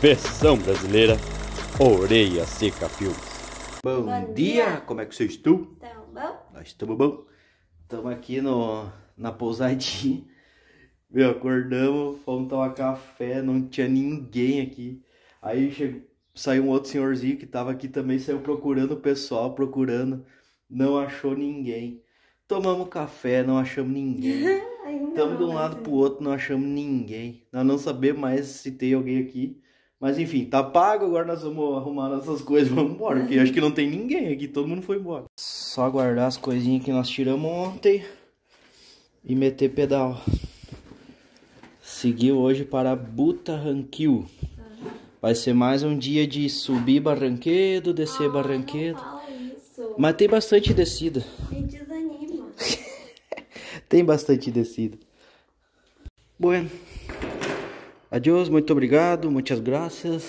Versão brasileira, Orelha Seca Filmes. Bom dia, como é que vocês estão? Tamo bom? Nós estamos bom. Estamos aqui na pousadinha. Meu, acordamos, fomos tomar café, não tinha ninguém aqui. Aí saiu um outro senhorzinho que tava aqui também, saiu procurando o pessoal, não achou ninguém. Tomamos café, não achamos ninguém. Estamos de um lado pro outro, não achamos ninguém. Nós não sabemos mais se tem alguém aqui. Mas enfim, tá pago, agora nós vamos arrumar nossas coisas e vamos embora. Porque acho que não tem ninguém aqui, todo mundo foi embora. Só guardar as coisinhas que nós tiramos ontem e meter pedal. Seguiu hoje para Butarranquil. Vai ser mais um dia de subir Barranquedo, descer Barranquedo. Não fala isso. Mas tem bastante descida. Me desanima. Tem bastante descida. Bueno. Adiós, muito obrigado, muitas graças.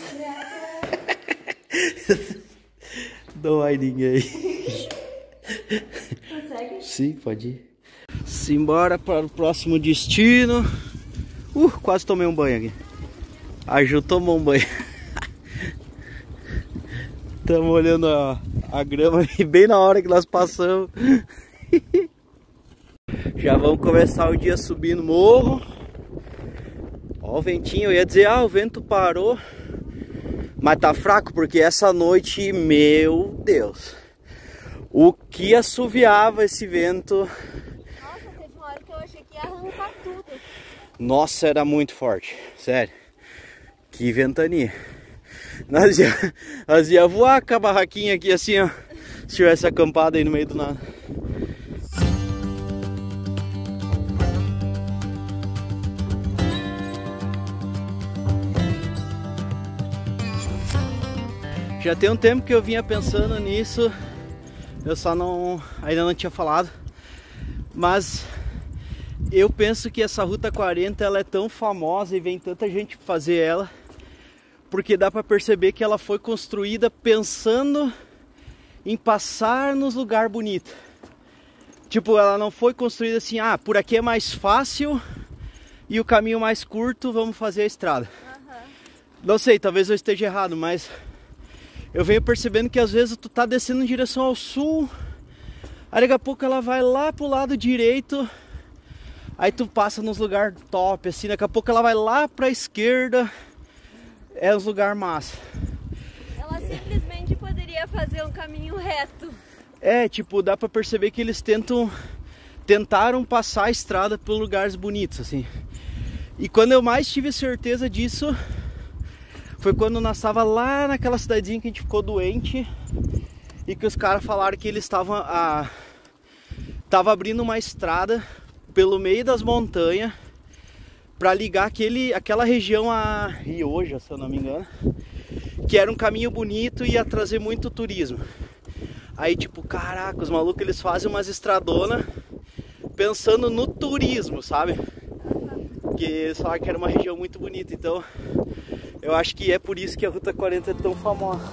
Não vai ninguém. Consegue? Sim, pode ir. Simbora para o próximo destino. Quase tomei um banho aqui. A Ju tomou um banho. Estamos olhando a grama ali bem na hora que nós passamos. Já vamos começar o dia subindo o morro. Ó o ventinho, eu ia dizer, o vento parou. Mas tá fraco porque essa noite, meu Deus. O que assoviava esse vento. Nossa, teve uma hora que eu achei que ia arrancar tudo. Nossa, era muito forte, sério. Que ventania. Nós ia voar com a barraquinha aqui assim, ó. Se tivesse acampado aí no meio do nada. Já tem um tempo que eu vinha pensando nisso. Eu só ainda não tinha falado. Mas eu penso que essa Ruta 40 ela é tão famosa e vem tanta gente fazer ela, porque dá para perceber que ela foi construída pensando em passar nos lugares bonitos. Tipo, ela não foi construída assim, por aqui é mais fácil e o caminho mais curto, vamos fazer a estrada. Não sei, talvez eu esteja errado, mas eu venho percebendo que às vezes tu tá descendo em direção ao sul, aí daqui a pouco ela vai lá pro lado direito. Aí tu passa nos lugares top, assim, daqui a pouco ela vai lá pra esquerda. É os lugares massa. Ela simplesmente poderia fazer um caminho reto. Tipo, dá pra perceber que eles tentaram passar a estrada por lugares bonitos, assim. E quando eu mais tive certeza disso, foi quando nós tava lá naquela cidadezinha que a gente ficou doente. E que os caras falaram que eles estavam abrindo uma estrada pelo meio das montanhas para ligar aquela região a Rioja, se eu não me engano, que era um caminho bonito e ia trazer muito turismo. Aí tipo, caraca, os malucos eles fazem umas estradonas pensando no turismo, sabe? Porque eles falaram que era uma região muito bonita, então eu acho que é por isso que a Ruta 40 é tão famosa.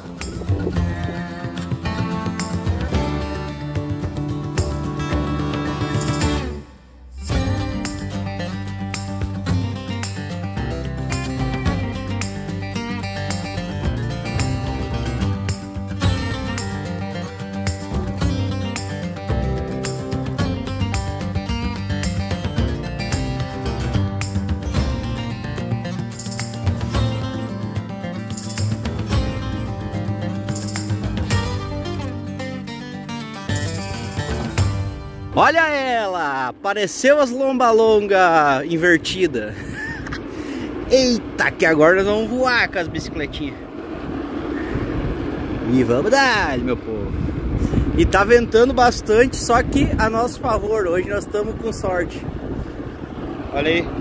Olha ela! Apareceu as lomba-longa invertida. Eita, que agora nós vamos voar com as bicicletinhas. E vamos dar, meu povo. E tá ventando bastante, só que a nosso favor. Hoje nós estamos com sorte. Olha aí.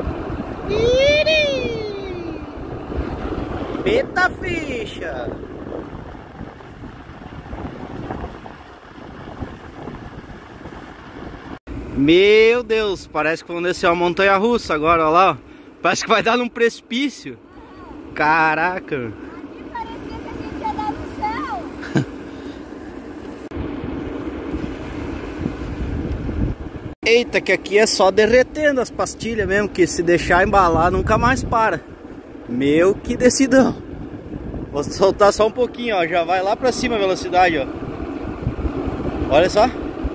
Eita ficha! Meu Deus, parece que vamos descer uma montanha russa agora, olha lá. Parece que vai dar num precipício. Caraca. Aqui parecia que a gente ia dar no céu. Eita, 30, que aqui é só derretendo as pastilhas mesmo, que se deixar embalar nunca mais para. Olha aí. Ih! Beta ficha! Meu Deus, parece que vamos descer uma montanha russa agora, olha lá. Parece que vai dar num precipício. Caraca. Aqui parecia que a gente ia dar no céu. Eita, que aqui é só derretendo as pastilhas mesmo, que se deixar embalar nunca mais para. Meu, que decidão. Vou soltar só um pouquinho, ó. Já vai lá pra cima a velocidade, ó. Olha só.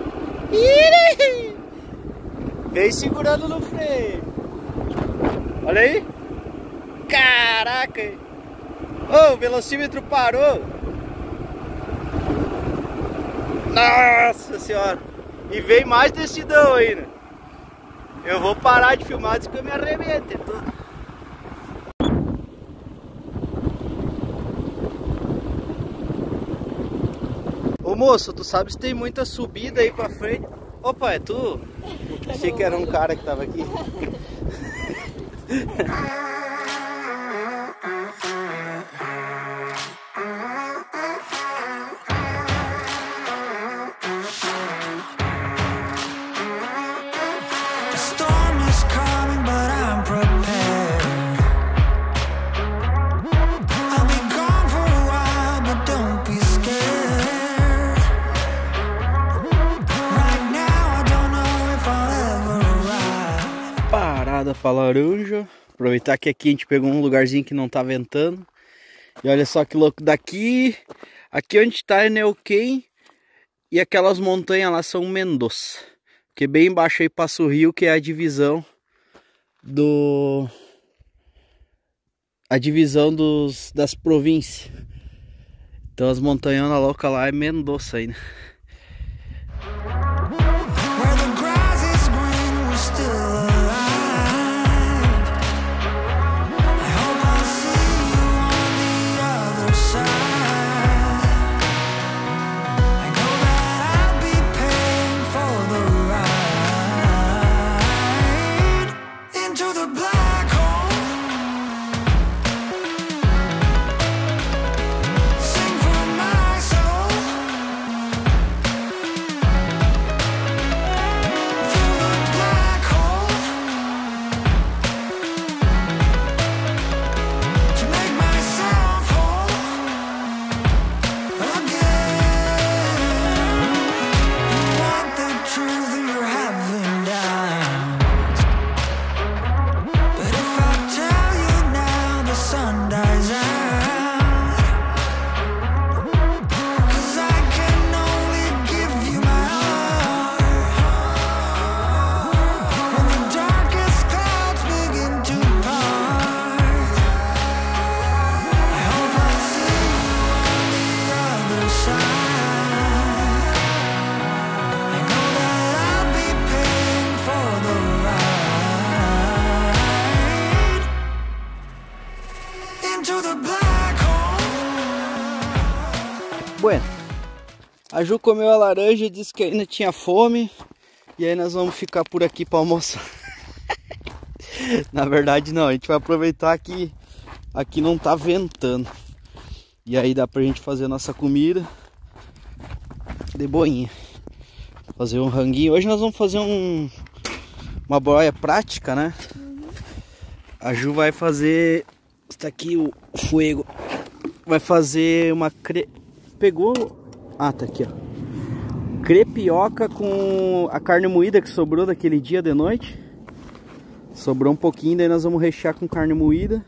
Vem segurando no freio. Olha aí. Caraca. Oh, o velocímetro parou. Nossa senhora. E vem mais decidão ainda. Eu vou parar de filmar antes que eu me arrebente todo. Ô moço, tu sabe se tem muita subida aí pra frente? Opa, é tu? Achei que era um cara que tava aqui. Parada pra laranja. Aproveitar que aqui a gente pegou um lugarzinho que não tá ventando. E olha só que louco. Daqui, aqui onde tá é Neuquén. E aquelas montanhas lá são Mendoza. Porque bem embaixo aí passa o rio, que é a divisão das províncias. Então as montanhas loucas lá é Mendoza ainda. Bueno, a Ju comeu a laranja e disse que ainda tinha fome. E aí nós vamos ficar por aqui para almoçar. Na verdade não, a gente vai aproveitar que aqui não tá ventando. E aí dá pra gente fazer a nossa comida de boinha. Fazer um ranguinho. Hoje nós vamos fazer uma boia prática, né? A Ju vai fazer... Está aqui o fuego. Vai fazer uma Pegou... Ah, tá aqui, ó. Crepioca com a carne moída que sobrou daquele dia de noite. Sobrou um pouquinho, daí nós vamos rechear com carne moída.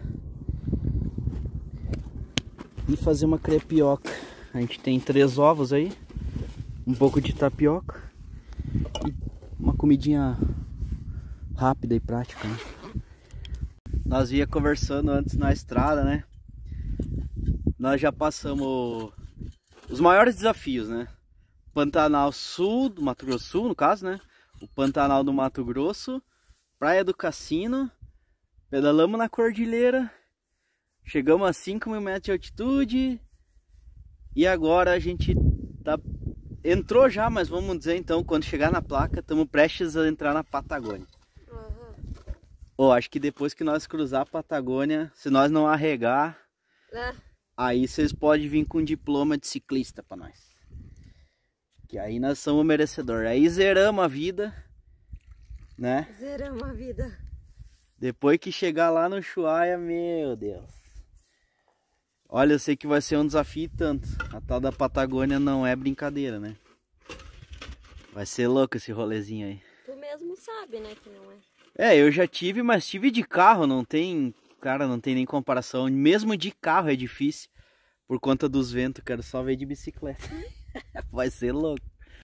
E fazer uma crepioca. A gente tem 3 ovos aí. Um pouco de tapioca. E uma comidinha rápida e prática, né? Nós ia conversando antes na estrada, né? Nós já passamos os maiores desafios, né? Pantanal Sul, do Mato Grosso Sul, no caso, né? O Pantanal do Mato Grosso, Praia do Cassino, pedalamos na Cordilheira, chegamos a 5.000 metros de altitude e agora a gente entrou já, mas vamos dizer então, quando chegar na placa, estamos prestes a entrar na Patagônia. Acho que depois que nós cruzar a Patagônia, se nós não arregar, aí vocês podem vir com um diploma de ciclista para nós. Que aí nós somos merecedores. Aí zeramos a vida, né? Zeramos a vida. Depois que chegar lá no Ushuaia, meu Deus. Olha, eu sei que vai ser um desafio tanto. A tal da Patagônia não é brincadeira, né? Vai ser louco esse rolezinho aí. Tu mesmo sabe, né, que não é. É, eu já tive, mas tive de carro, não tem Cara, não tem nem comparação. Mesmo de carro é difícil. Por conta dos ventos, quero só ver de bicicleta. Vai ser louco.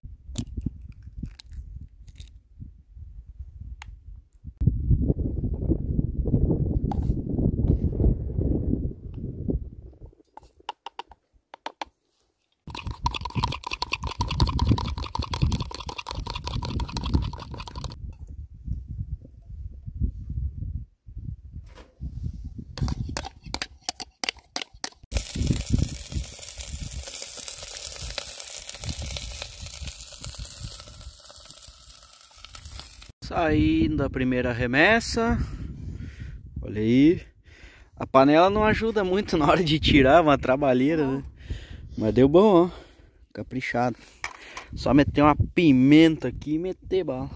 Saindo a primeira remessa. Olha aí. A panela não ajuda muito na hora de tirar, uma trabalheira, né? Mas deu bom, ó. Caprichado. Só meter uma pimenta aqui e meter bala.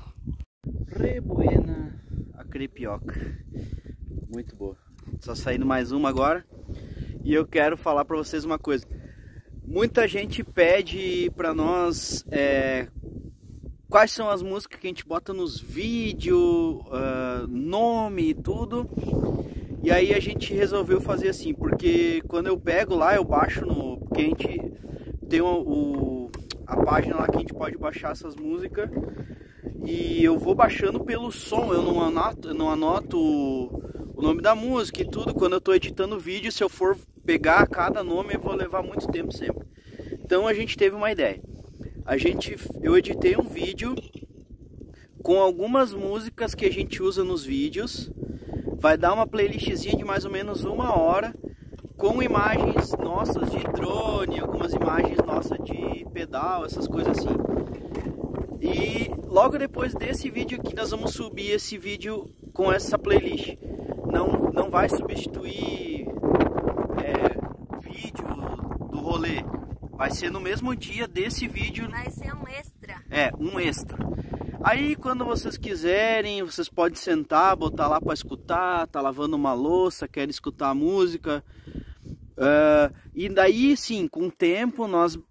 Rebuena a crepioca. Muito boa. Só saindo mais uma agora. E eu quero falar pra vocês uma coisa. Muita gente pede pra nós... quais são as músicas que a gente bota nos vídeos, nome e tudo. E aí a gente resolveu fazer assim, porque quando eu pego lá, eu baixo no... Porque a gente tem a página lá que a gente pode baixar essas músicas. E eu vou baixando pelo som, eu não anoto o nome da música e tudo. Quando eu tô editando o vídeo, se eu for pegar cada nome, eu vou levar muito tempo sempre. Então a gente teve uma ideia. Eu editei um vídeo com algumas músicas que a gente usa nos vídeos. Vai dar uma playlistzinha de mais ou menos 1 hora, com imagens nossas de drone, algumas imagens nossas de pedal, essas coisas assim. E logo depois desse vídeo aqui nós vamos subir esse vídeo com essa playlist. Não vai substituir vídeo do rolê. Vai ser no mesmo dia desse vídeo. Vai ser um extra. Um extra. Aí quando vocês quiserem, vocês podem sentar, botar lá para escutar, tá lavando uma louça, quer escutar a música. E daí sim, com o tempo,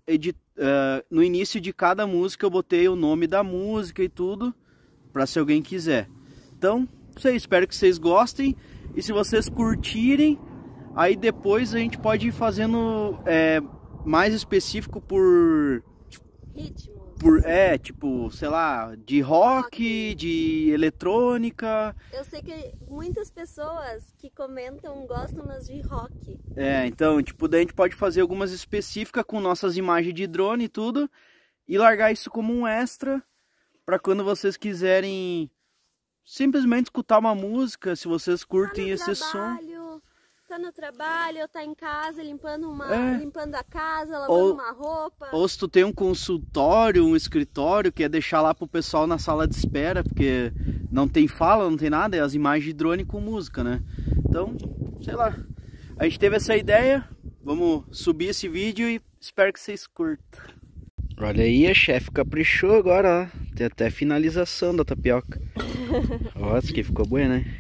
no início de cada música eu botei o nome da música e tudo, para se alguém quiser. Então, espero que vocês gostem. E se vocês curtirem, aí depois a gente pode ir fazendo... mais específico por ritmo. Tipo, sei lá, de rock, de eletrônica. Eu sei que muitas pessoas que comentam gostam das de rock. Então, tipo, daí a gente pode fazer algumas específicas com nossas imagens de drone e tudo e largar isso como um extra para quando vocês quiserem simplesmente escutar uma música, se vocês curtem esse som. Tá no trabalho, tá em casa, limpando a casa, lavando uma roupa. Ou se tu tem um consultório, um escritório, quer deixar lá pro pessoal na sala de espera, porque não tem fala, não tem nada, é as imagens de drone com música, né? Então, sei lá, a gente teve essa ideia, vamos subir esse vídeo e espero que vocês curtam. Olha aí, a chefe caprichou agora, ó. Tem até finalização da tapioca. Nossa, que ficou boa, né?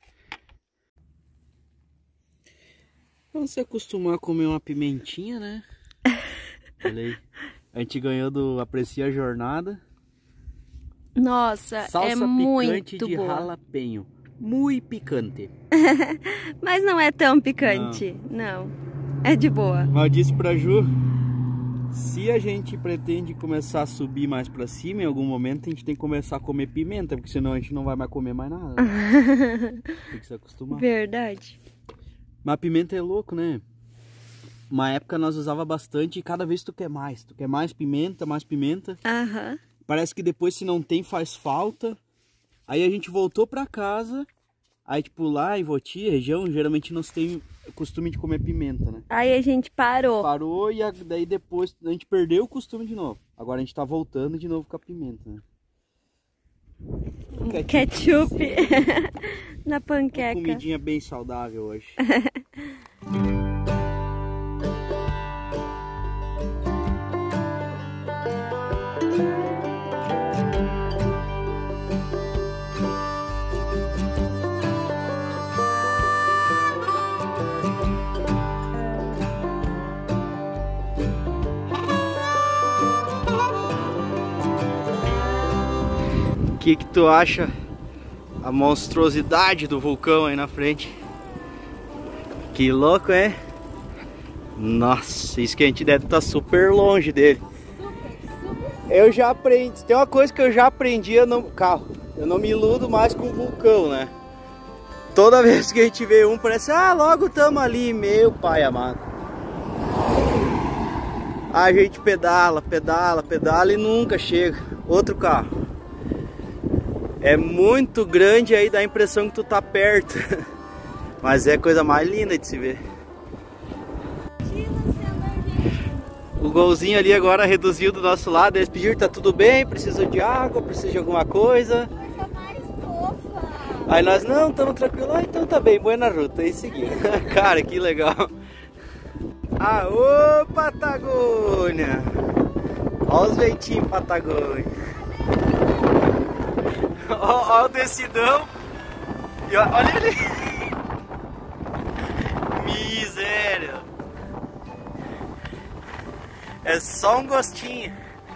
Vamos se acostumar a comer uma pimentinha, né? Olha aí. A gente ganhou do Aprecia a Jornada. Nossa, salsa é picante muito de boa. jalapeño. Muito picante. Mas não é tão picante, não. É de boa. Mas eu disse pra Ju, se a gente pretende começar a subir mais pra cima, em algum momento a gente tem que começar a comer pimenta, porque senão a gente não vai mais comer mais nada. Tem que se acostumar. Verdade. Mas a pimenta é louco, né? Uma época nós usava bastante e cada vez tu quer mais pimenta, mais pimenta. Aham. Parece que depois se não tem faz falta. Aí a gente voltou pra casa, aí tipo lá em Voti, região, geralmente não se tem o costume de comer pimenta, né? Aí a gente parou. Parou e daí depois a gente perdeu o costume de novo. Agora a gente tá voltando de novo com a pimenta, né? Ketchup na panqueca. Uma comidinha bem saudável hoje. O que tu acha a monstruosidade do vulcão aí na frente? Que louco, hein? Nossa, isso que a gente deve estar super longe dele. Eu já aprendi, tem uma coisa que eu já aprendi no carro. Eu não me iludo mais com vulcão, né? Toda vez que a gente vê um, parece, ah, logo tamo ali, meu pai amado. A gente pedala, pedala, pedala e nunca chega. Outro carro. É muito grande, aí dá a impressão que tu tá perto. Mas é a coisa mais linda de se ver. O golzinho ali agora reduziu do nosso lado. Eles pediram, tá tudo bem, precisa de água, precisa de alguma coisa. Coisa mais fofa. Aí nós, não, estamos tranquilos. Ah, então tá bem, boa na ruta, aí seguimos. Cara, que legal. Aô, Patagônia. Olha os ventinhos, Patagônia. Olha o decidão. E olha ele. Miséria. É só um gostinho.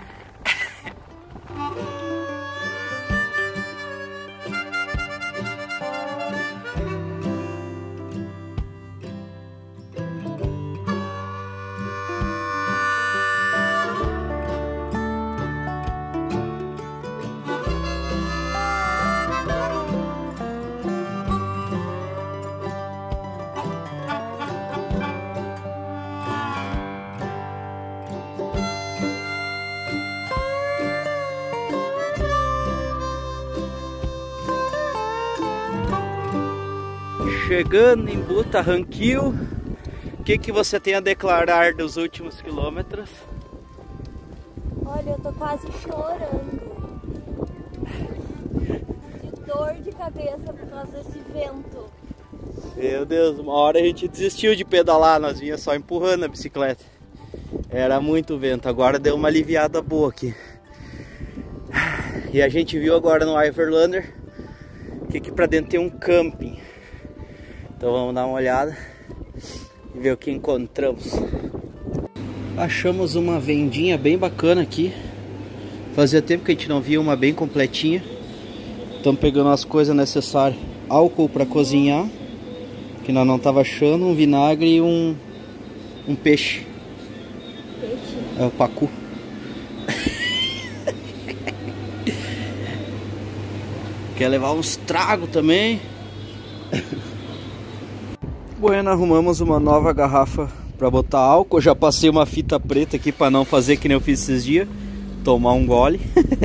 Chegando em Butaranquil, o que você tem a declarar dos últimos quilômetros? Olha, eu tô quase chorando de dor de cabeça por causa desse vento. Meu Deus, uma hora a gente desistiu de pedalar, nós vinha só empurrando a bicicleta. Era muito vento, agora deu uma aliviada boa aqui. E a gente viu agora no Iverlander que aqui pra dentro tem um camping. Então vamos dar uma olhada e ver o que encontramos. Achamos uma vendinha bem bacana aqui. Fazia tempo que a gente não via uma bem completinha. Estamos pegando as coisas necessárias. Álcool para cozinhar, que nós não tava achando, um vinagre e um peixe. Peixe? É o pacu. Quer levar uns tragos também? Bueno, arrumamos uma nova garrafa para botar álcool. Eu já passei uma fita preta aqui para não fazer que nem eu fiz esses dias, tomar um gole.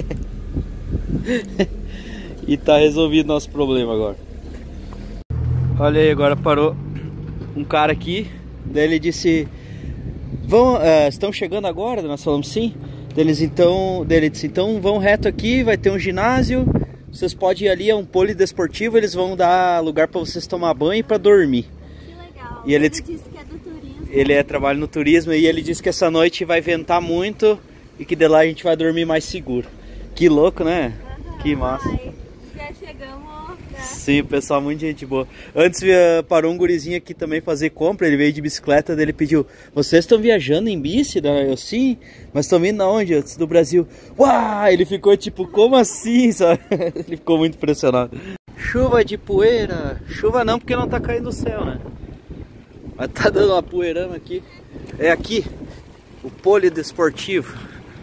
E tá resolvido nosso problema agora. Olha aí, agora parou um cara aqui. Daí ele disse, estão chegando agora? Nós falamos sim. Ele disse, então vão reto aqui, vai ter um ginásio. Vocês podem ir ali, é um polidesportivo. Eles vão dar lugar para vocês tomar banho e para dormir. E ele disse que é do turismo. Ele trabalha no turismo e ele disse que essa noite vai ventar muito e que de lá a gente vai dormir mais seguro. Que louco, né? Que massa. Já chegamos, né? Sim, o pessoal, muita gente boa. Antes parou um gurizinho aqui também fazer compra, ele veio de bicicleta, daí ele pediu, vocês estão viajando em bici? Eu, sim, mas estão vindo aonde? Eu disse, do Brasil. Uau! Ele ficou tipo, como assim? Sabe? Ele ficou muito impressionado. Chuva de poeira. Chuva não, porque não tá caindo do céu, né? Mas tá dando uma poeirama aqui. É aqui o polidesportivo.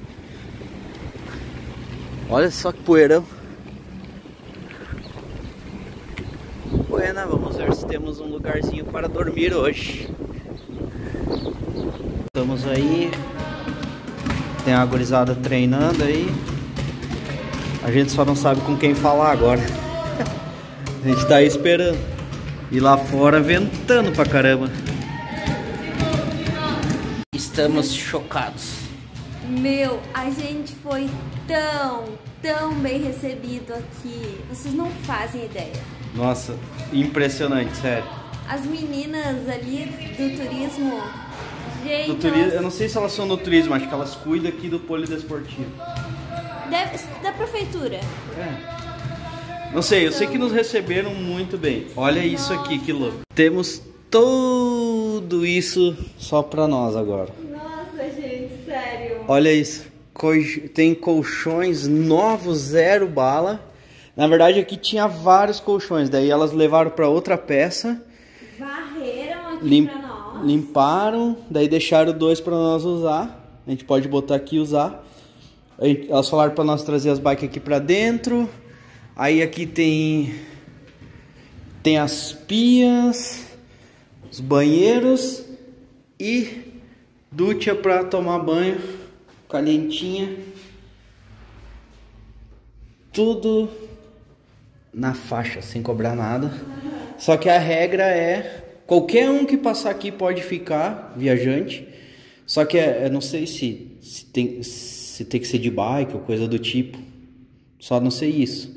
Olha só que poeirão. Buena, vamos ver se temos um lugarzinho para dormir hoje. Estamos aí. Tem a gurizada treinando aí. A gente só não sabe com quem falar agora. A gente tá aí esperando. E lá fora ventando pra caramba. Estamos chocados. Meu, a gente foi tão bem recebido aqui. Vocês não fazem ideia. Nossa, impressionante, sério. As meninas ali do turismo, gente... Do turismo, eu não sei se elas são do turismo, acho que elas cuidam aqui do polidesportivo. Da prefeitura. É. Não sei, eu sei que nos receberam muito bem. Olha isso aqui, que louco. Temos tudo isso só pra nós agora. Nossa, gente, sério. Olha isso. Tem colchões novos, 0 bala. Na verdade aqui tinha vários colchões. Daí elas levaram pra outra peça. Varreram aqui pra nós. Limparam, daí deixaram 2 para nós usar. A gente pode botar aqui e usar. Elas falaram para nós trazer as bikes aqui para dentro. Aí aqui tem as pias, os banheiros e ducha para tomar banho, calientinha. Tudo na faixa, sem cobrar nada. Só que a regra é qualquer um que passar aqui pode ficar, viajante. Só que eu não sei se tem que ser de bike ou coisa do tipo. Só não sei isso.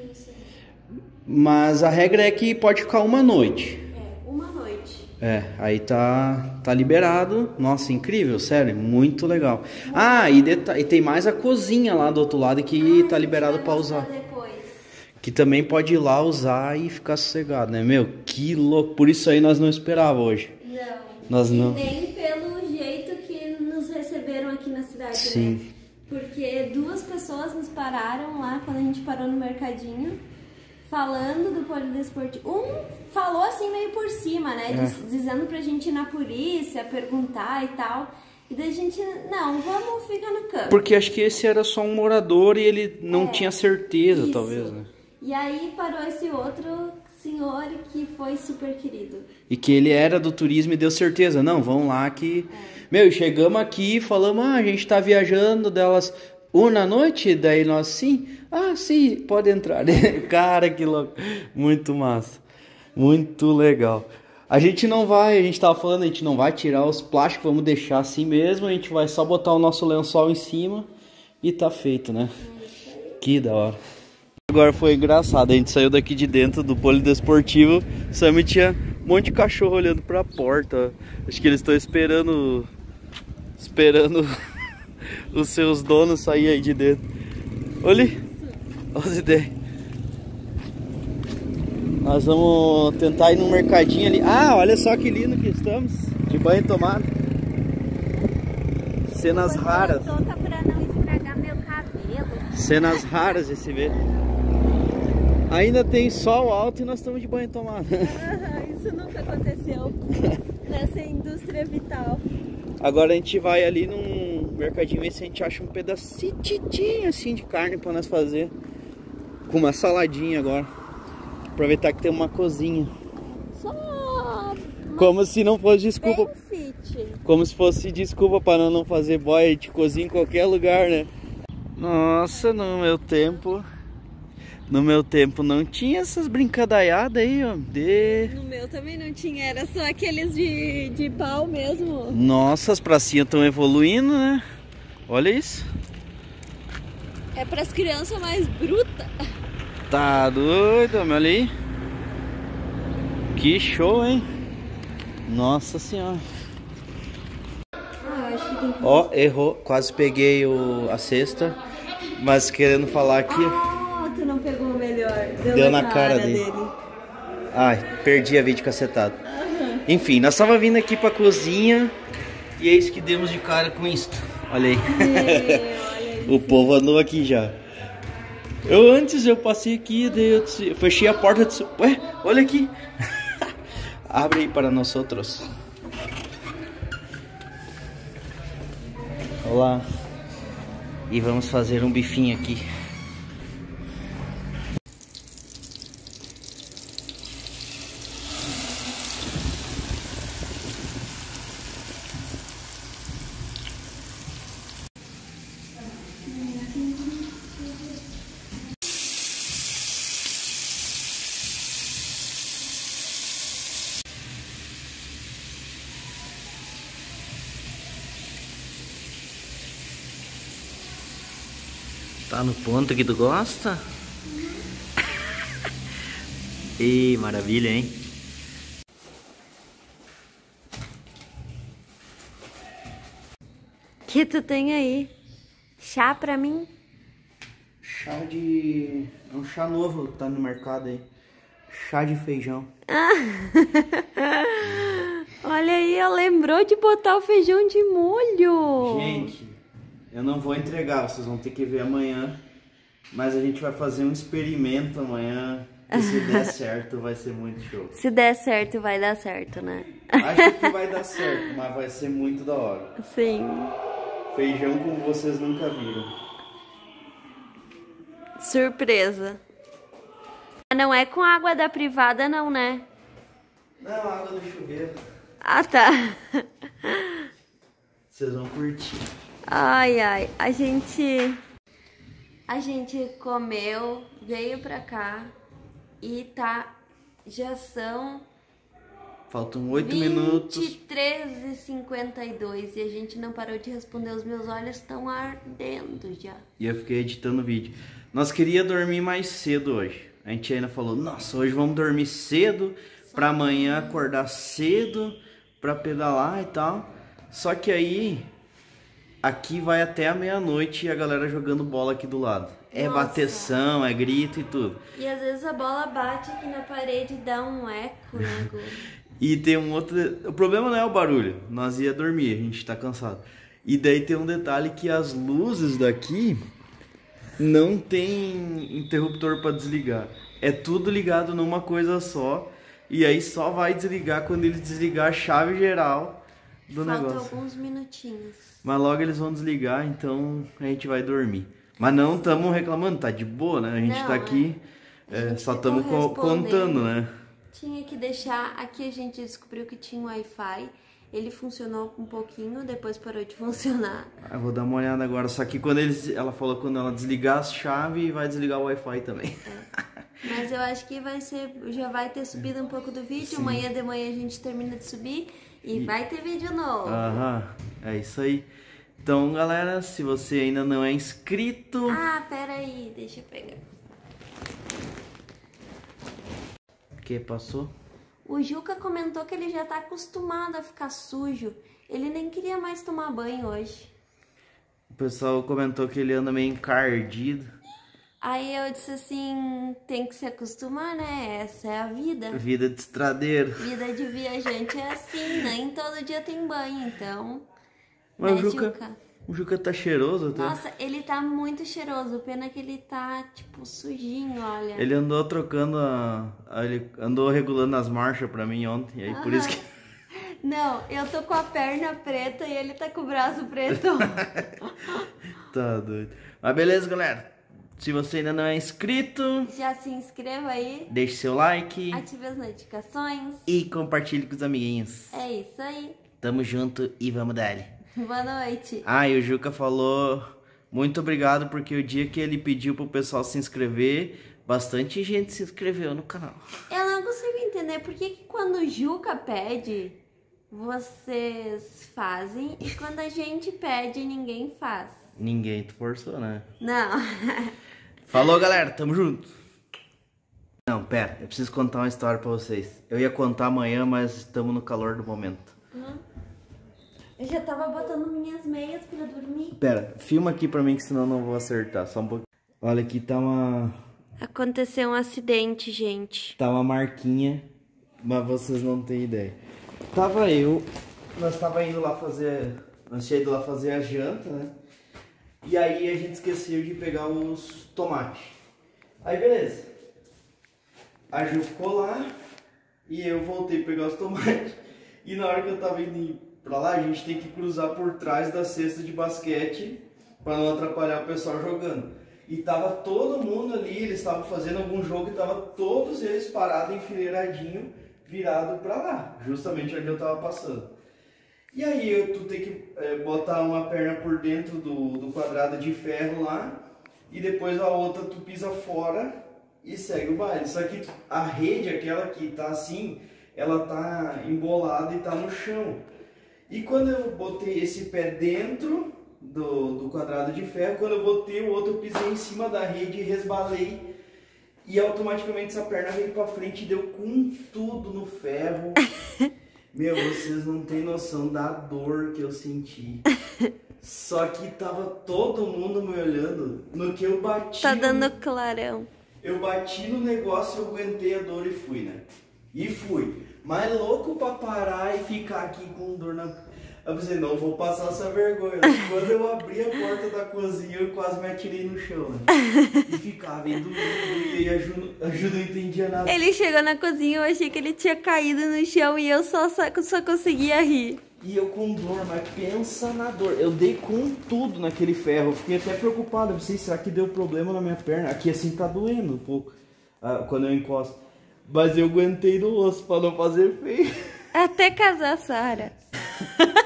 Mas a regra é que pode ficar uma noite. Uma noite. Aí tá liberado. Nossa, incrível, sério, muito legal. E tem mais a cozinha lá do outro lado que tá liberado para usar. Que também pode ir lá usar e ficar sossegado, né? Meu, que louco. Por isso aí nós não esperávamos hoje. Não. Nós não. Nem pelo jeito que nos receberam aqui na cidade, Sim. né? Porque 2 pessoas nos pararam lá quando a gente parou no mercadinho, falando do polidesportivo. Um falou assim meio por cima, né? Dizendo pra gente ir na polícia, perguntar e tal. E daí a gente, não, vamos ficar no campo. Porque acho que esse era só um morador e ele não tinha certeza, isso. talvez, né? E aí parou esse outro senhor que foi super querido. E que ele era do turismo e deu certeza. Não, vamos lá que... Meu, chegamos aqui e falamos, a gente tá viajando delas 1 da noite, daí nós, sim, pode entrar. Cara, que louco. Muito massa. Muito legal. A gente tava falando, a gente não vai tirar os plásticos, vamos deixar assim mesmo, a gente vai só botar o nosso lençol em cima e tá feito, né? Que da hora. Agora foi engraçado, a gente saiu daqui de dentro do polidesportivo, Sam tinha um monte de cachorro olhando pra porta. Acho que eles estão esperando os seus donos sair aí de dentro. Olha as ideias. Nós vamos tentar ir no mercadinho ali. Olha só que lindo que estamos, de banho tomado. Cenas raras. Pra não estragar meu cabelo. Cenas raras de se ver. Ainda tem sol alto e nós estamos de banho tomado. Isso nunca aconteceu nessa indústria vital. Agora a gente vai ali num mercadinho ver se a gente acha um pedacinho assim de carne pra nós fazer. Com uma saladinha agora. Aproveitar que tem uma cozinha. Como se não fosse desculpa. Como se fosse desculpa para não fazer boia de cozinha em qualquer lugar, né? Nossa, no meu tempo não tinha essas brincadaiadas aí, ó. No meu também não tinha, era só aqueles de pau mesmo. Nossa, as pracinhas estão evoluindo, né? Olha isso. É pras crianças mais brutas. Tá doido, olha aí. Que show, hein? Nossa senhora. Acho que tem que... Ó, errou. Quase peguei a cesta. Mas querendo falar aqui... tu não pegou o melhor. Deu na cara dele. Ai, perdi a videocacetada. Enfim, nós tava vindo aqui pra cozinha. E é isso que demos de cara com isso. Olha aí. O povo andou aqui já. Eu passei aqui, daí eu fechei a porta e disse, ué, olha aqui. Abre aí para nós outros. Olá. E vamos fazer um bifinho aqui. Tá no ponto que tu gosta? Ih, maravilha, hein? Que tu tem aí? Chá pra mim? Chá de... É um chá novo que tá no mercado aí. Chá de feijão. Olha aí, ela lembrou de botar o feijão de molho. Gente, eu não vou entregar, vocês vão ter que ver amanhã. Mas a gente vai fazer um experimento amanhã E se der certo, vai ser muito show. Se der certo, vai dar certo, né? Acho que vai dar certo, mas vai ser muito da hora. Sim. Feijão como vocês nunca viram. Surpresa. Não é com água da privada, não, né? Não, água do chuveiro. Ah, tá. Vocês vão curtir. Ai, ai. A gente comeu, veio pra cá e tá... Já são... Faltam 8 minutos. 23h52 e a gente não parou de responder. Os meus olhos estão ardendo já. E eu fiquei editando o vídeo. Nós queríamos dormir mais cedo hoje. A gente ainda falou, nossa, hoje vamos dormir cedo pra amanhã acordar cedo pra pedalar e tal. Só que aí, aqui vai até a meia-noite e a galera jogando bola aqui do lado. É Nossa. bateção, é grito e tudo. E às vezes a bola bate aqui na parede e dá um eco, né, Gu? E tem um outro... O problema não é o barulho, nós ia dormir, a gente tá cansado. E daí tem um detalhe que as luzes daqui não tem interruptor para desligar. É tudo ligado numa coisa só. E aí só vai desligar quando ele desligar a chave geral do negócio. Faltam alguns minutinhos. Mas logo eles vão desligar, então a gente vai dormir. Mas não estamos reclamando, tá de boa, né? A gente Não, tá aqui, só estamos contando, né? Tinha que deixar... Aqui a gente descobriu que tinha um Wi-Fi. Ele funcionou um pouquinho, depois parou de funcionar. Eu vou dar uma olhada agora. Só que quando ela falou quando ela desligar a chave, vai desligar o Wi-Fi também. Mas eu acho que vai ser... Já vai ter subido um pouco do vídeo. Amanhã de manhã a gente termina de subir. E vai ter vídeo novo. Aham, é isso aí. Então, galera, se você ainda não é inscrito... Ah, pera aí, deixa eu pegar. O que passou? O Juca comentou que ele já tá acostumado a ficar sujo. Ele nem queria mais tomar banho hoje. O pessoal comentou que ele anda meio encardido. Aí eu disse assim, tem que se acostumar, né? Essa é a vida. Vida de estradeiro. Vida de viajante é assim, nem todo dia tem banho, então... Mas né, o Juca tá cheiroso até. Nossa, ele tá muito cheiroso. Pena que ele tá, tipo, sujinho, olha. Ele andou trocando ele andou regulando as marchas pra mim ontem. Aí por isso que... Não, eu tô com a perna preta e ele tá com o braço preto. Tá doido. Mas beleza, galera. Se você ainda não é inscrito, Já se inscreva aí, deixe seu like ative as notificações. e compartilhe com os amiguinhos. É isso aí. Tamo junto e vamos dar. Boa noite. Ah, e o Juca falou muito obrigado porque o dia que ele pediu pro pessoal se inscrever, bastante gente se inscreveu no canal. Eu não consigo entender por que quando o Juca pede, vocês fazem e quando a gente pede, ninguém faz. Ninguém te forçou, né? Não. Falou, galera, tamo junto. Não, pera, eu preciso contar uma história pra vocês. Eu ia contar amanhã, mas estamos no calor do momento. Eu já tava botando minhas meias pra dormir. Pera, filma aqui pra mim que senão eu não vou acertar, só um pouquinho. Olha, aqui tá Aconteceu um acidente, gente. uma marquinha, mas vocês não têm ideia. Nós tava indo lá fazer, nós tinha ido lá fazer a janta, né? E aí a gente esqueceu de pegar os tomates. Aí beleza. A Ju ficou lá e eu voltei a pegar os tomates. E na hora que eu tava indo pra lá, a gente tem que cruzar por trás da cesta de basquete pra não atrapalhar o pessoal jogando. E tava todo mundo ali, eles estavam fazendo algum jogo e tava todos eles parados, enfileiradinho, virado pra lá, justamente onde eu tava passando. E aí tu tem que botar uma perna por dentro do quadrado de ferro lá e depois a outra tu pisa fora e segue o baile. Só que a rede, aquela que tá assim, ela tá embolada e tá no chão. E quando eu botei esse pé dentro do quadrado de ferro, quando eu botei o outro, eu pisei em cima da rede e resbalei. E automaticamente essa perna veio pra frente e deu com tudo no ferro. Meu, vocês não têm noção da dor que eu senti. Só que tava todo mundo me olhando. No que eu bati... Tá dando clarão. Eu bati no negócio, eu aguentei a dor e fui, né? E fui. Mas louco pra parar e ficar aqui com dor na... Eu pensei, não vou passar essa vergonha. Quando eu abri a porta da cozinha, eu quase me atirei no chão, né? E ficava indo, e a Ju não entendia nada. Ele chegou na cozinha, eu achei que ele tinha caído no chão e eu só conseguia rir. E eu com dor, mas pensa na dor. Eu dei com tudo naquele ferro. Eu fiquei até preocupado. Eu pensei, será que deu problema na minha perna? Aqui assim tá doendo um pouco quando eu encosto. Mas eu aguentei no osso pra não fazer feio. Até casar, Sara.